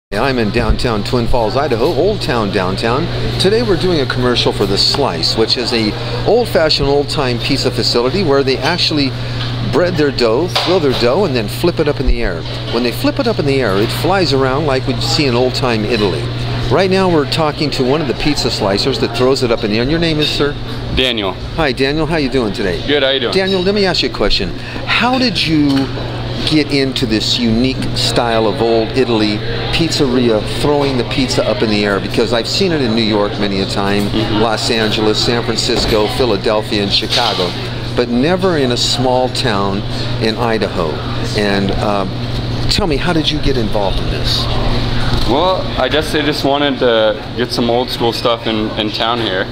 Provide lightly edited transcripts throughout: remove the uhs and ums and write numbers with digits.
I'm in downtown Twin Falls, Idaho, Old Town downtown. Today we're doing a commercial for The Slice, which is a old-fashioned, old-time pizza facility where they actually bread their dough, fill their dough, and then flip it up in the air. When they flip it up in the air, it flies around like we'd see in old-time Italy. Right now we're talking to one of the pizza slicers that throws it up in the air. And your name is, sir? Daniel. Hi, Daniel. How you doing today? Good. How you doing? Daniel, let me ask you a question. How did you get into this unique style of old Italy pizzeria, throwing the pizza up in the air? Because I've seen it in New York many a time, Los Angeles, San Francisco, Philadelphia, and Chicago, but never in a small town in Idaho. And tell me, how did you get involved in this? Well, I guess they just wanted to get some old school stuff in town here.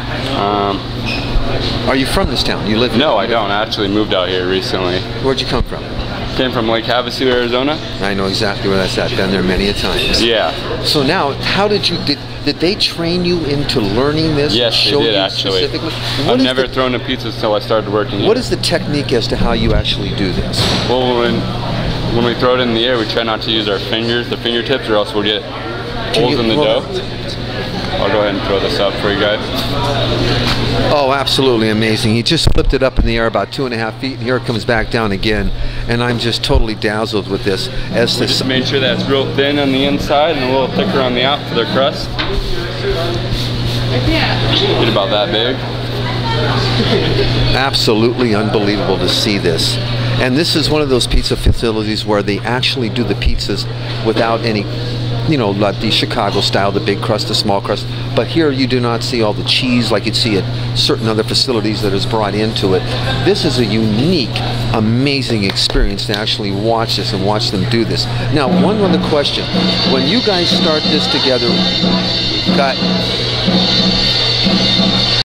Are you from this town? You live here? No, I don't. I actually moved out here recently. Where'd you come from? Came from Lake Havasu, Arizona. I know exactly where that's at. Been there many a times. Yeah. So now, how did you, did they train you into learning this? Yes, they did actually. I've never thrown a pizza until I started working here. What is the technique as to how you actually do this? Well, when we throw it in the air, we try not to use our fingers, the fingertips, or else we'll get holes in the dough. I'll go ahead and throw this up for you guys. Oh, absolutely amazing. He just flipped it up in the air about 2.5 feet, and here it comes back down again. And I'm just totally dazzled with this. As we just made sure that it's real thin on the inside and a little thicker on the out for their crust. Get about that big. Absolutely unbelievable to see this. And this is one of those pizza facilities where they actually do the pizzas without any, you know, like the Chicago style, the big crust, the small crust. But here you do not see all the cheese like you'd see at certain other facilities that is brought into it. This is a unique, amazing experience to actually watch this and watch them do this. Now, one other question. When you guys start this together, got